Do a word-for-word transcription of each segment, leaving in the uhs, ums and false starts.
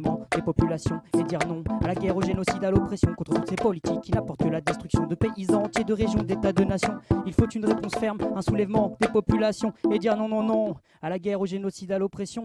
rassemblement des populations et dire non à la guerre, au génocide, à l'oppression, contre toutes ces politiques qui n'apportent que la destruction de paysans entiers, de régions, d'états, de nations. Il faut une réponse ferme, un soulèvement des populations et dire non, non, non à la guerre, au génocide, à l'oppression.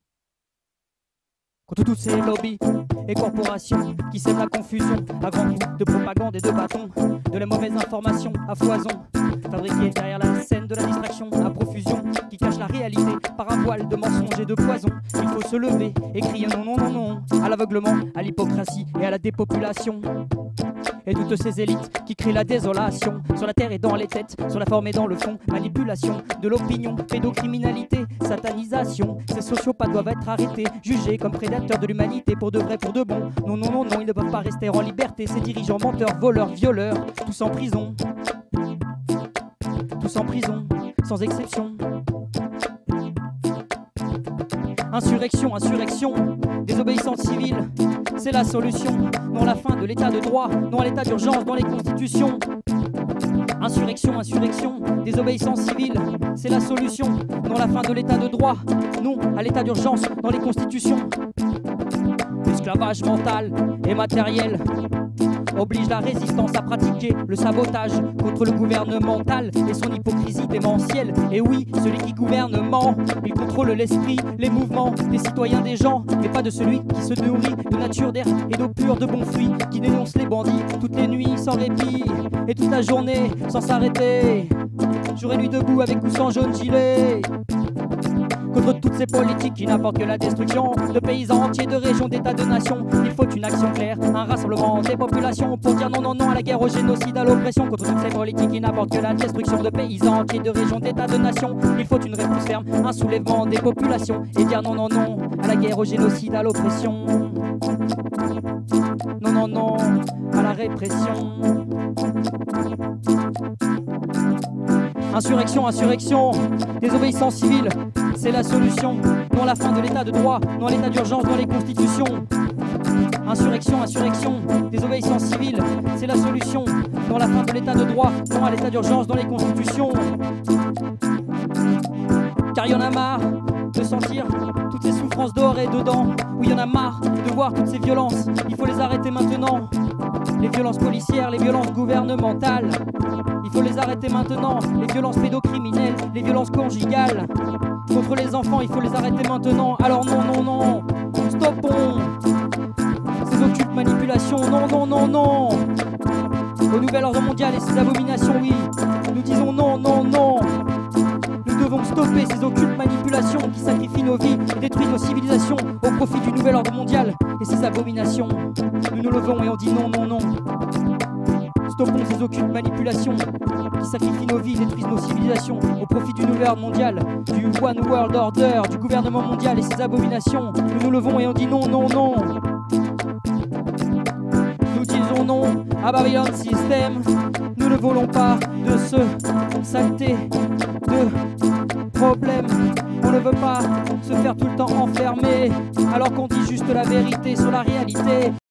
Contre tous ces lobbies et corporations qui sèment la confusion à grands coups de propagande et de bâtons, de la mauvaise information à foison, fabriquée derrière la scène de la distraction à profusion, qui cache la réalité par un voile de mensonges et de poison. Il faut se lever et crier non, non, non, non à l'aveuglement, à l'hypocratie et à la dépopulation. Et toutes ces élites qui créent la désolation sur la terre et dans les têtes, sur la forme et dans le fond, manipulation de l'opinion, pédocriminalité, satanisation. Ces sociopathes doivent être arrêtés, jugés comme prédateurs de l'humanité, pour de vrai, pour de bon. Non, non, non, non, ils ne peuvent pas rester en liberté. Ces dirigeants menteurs, voleurs, violeurs, tous en prison. Tous en prison, sans exception. Insurrection, insurrection, désobéissance civile, c'est la solution. Non la fin de l'état de droit, non à l'état d'urgence dans les constitutions. Insurrection, insurrection, désobéissance civile, c'est la solution. Non la fin de l'état de droit, non à l'état d'urgence dans les constitutions. L'esclavage mental et matériel oblige la résistance à pratiquer le sabotage contre le gouvernemental et son hypocrisie démentielle. Et oui, celui qui gouverne ment, il contrôle l'esprit, les mouvements des citoyens, des gens, mais pas de celui qui se nourrit de nature, d'air et d'eau pure, de bons fruits, qui dénonce les bandits toutes les nuits sans répit et toute la journée sans s'arrêter, jour et nuit debout avec ou sans jaune gilet. Contre toutes ces politiques qui n'apportent que la destruction de paysans entiers, de régions, d'états, de nations, il faut une action claire, un rassemblement des populations pour dire non, non, non à la guerre, au génocide, à l'oppression. Contre toutes ces politiques qui n'apportent que la destruction de paysans entiers, de régions, d'états, de nations, il faut une réponse ferme, un soulèvement des populations et dire non, non, non à la guerre, au génocide, à l'oppression. Non, non, non à la répression. Insurrection, insurrection, désobéissance civile, c'est la solution. Non la fin de l'état de droit, non à l'état d'urgence dans les constitutions. Insurrection, insurrection, désobéissance civile, c'est la solution. Non la fin de l'état de droit, non à l'état d'urgence dans les constitutions. Car y en a marre de sentir toutes ces souffrances dehors et dedans. Oui, y en a marre de voir toutes ces violences, il faut les arrêter maintenant. Les violences policières, les violences gouvernementales, il faut les arrêter maintenant. Les violences pédocriminelles, les violences conjugales contre les enfants, il faut les arrêter maintenant. Alors non, non, non, stoppons ces occultes manipulations. Non, non, non, non au nouvel ordre mondial et ses abominations, oui. Nous disons non, non, non. Nous devons stopper ces occultes manipulations qui sacrifient nos vies et détruisent nos civilisations au profit du nouvel ordre mondial et ses abominations. Nous nous levons et on dit non, non, non. Stoppons ces occultes manipulations qui sacrifient nos vies et détruisent nos civilisations au profit du nouvel ordre mondial, du One World Order, du gouvernement mondial et ses abominations. Nous nous levons et on dit non, non, non. Nous disons non à Babylon System. Nous ne voulons pas de ce saleté de problème. On ne veut pas se faire tout le temps enfermer alors qu'on dit juste la vérité sur la réalité.